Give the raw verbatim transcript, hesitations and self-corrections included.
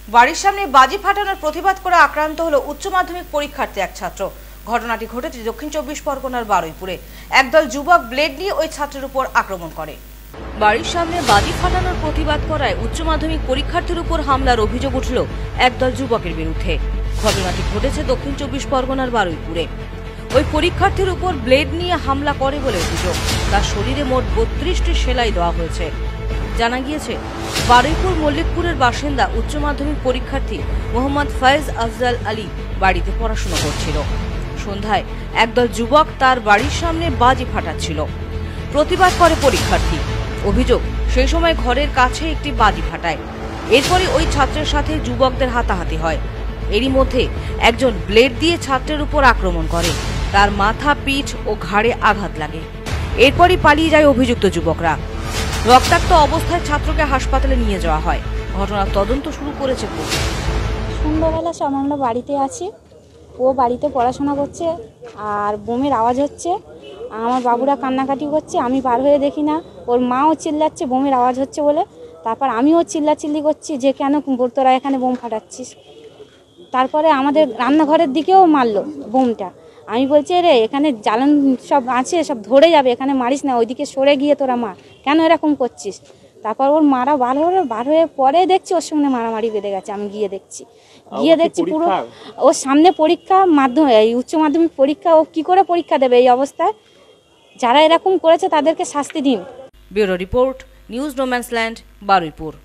বাড়ির সামনে বাজি ফাটানোর প্রতিবাদ করে আক্রান্ত হলো উচ্চ মাধ্যমিক পরীক্ষার্থী এক ছাত্র। ঘটনাটি ঘটেছে দক্ষিণ চব্বিশ পরগনার বারুইপুরে। একদল যুবক ব্লেড নিয়ে ওই ছাত্রের উপর আক্রমণ করে। বাড়ির সামনে বাজি ফাটানোর প্রতিবাদ করায় উচ্চ মাধ্যমিক পরীক্ষার্থীর উপর হামলার অভিযোগ উঠল একদল যুবকের বিরুদ্ধে। ঘটনাটি ঘটেছে দক্ষিণ চব্বিশ পরগনার বারুইপুরে। ওই পরীক্ষার্থীর উপর ব্লেড নিয়ে হামলা করে বলে অভিযোগ। তার শরীরে মোট বত্রিশটি সেলাই দেওয়া হয়েছে। জানা গিয়েছে, বারুইপুর মল্লিকপুরের বাসিন্দা উচ্চ মাধ্যমিক পরীক্ষার্থী মোহাম্মদ ফয়েজ আফজাল আলী বাড়িতে পড়াশোনা করছিল। সন্ধ্যায় একদল যুবক তার বাড়ির সামনে বাজি ফাটাচ্ছিল। প্রতিবাদ করে পরীক্ষার্থী। অভিযোগ, সেই সময় ঘরের কাছে একটি বাজি ফাটায়। এরপরে ওই ছাত্রের সাথে যুবকদের হাতাহাতি হয়। এরই মধ্যে একজন ব্লেড দিয়ে ছাত্রের উপর আক্রমণ করে। তার মাথা, পিঠ ও ঘাড়ে আঘাত লাগে। এরপরই পালিয়ে যায় অভিযুক্ত যুবকরা। রক্তাক্ত অবস্থায় ছাত্রকে হাসপাতালে নিয়ে যাওয়া হয়। ঘটনার তদন্ত শুরু করেছে পুলিশ। সন্ধ্যাবেলা সব আমরা বাড়িতে আছি, ও বাড়িতে পড়াশোনা করছে আর বোমের আওয়াজ হচ্ছে। আমার বাবুরা কান্নাকাটি করছে, আমি বার হয়ে দেখি না। ওর মাও চিল্লাচ্ছে বোমের আওয়াজ হচ্ছে বলে। তারপর আমিও চিল্লাচিল্লি করছি যে কেন তোরা এখানে বোম ফাটাচ্ছিস। তারপরে আমাদের রান্নাঘরের দিকেও মারলো বোমটা। আমি বলছি, রে এখানে জ্বালান সব আছে, সব ধরে যাবে, এখানে মারিস না, ওইদিকে সরে গিয়ে তোরা মার, কেন এরকম করছিস। তারপর ওর মারা বার হলো, বার হয়ে পরে দেখছি ওর সঙ্গে মারামারি বেঁধে গেছে। আমি গিয়ে দেখছি গিয়ে দেখছি পুরো ওর সামনে পরীক্ষা, মাধ্যমিক এই উচ্চ মাধ্যমিক পরীক্ষা, ও কি করে পরীক্ষা দেবে এই অবস্থায়। যারা এরকম করেছে তাদেরকে শাস্তি দিন। Bureau report, news No Man's Land, Baruipur.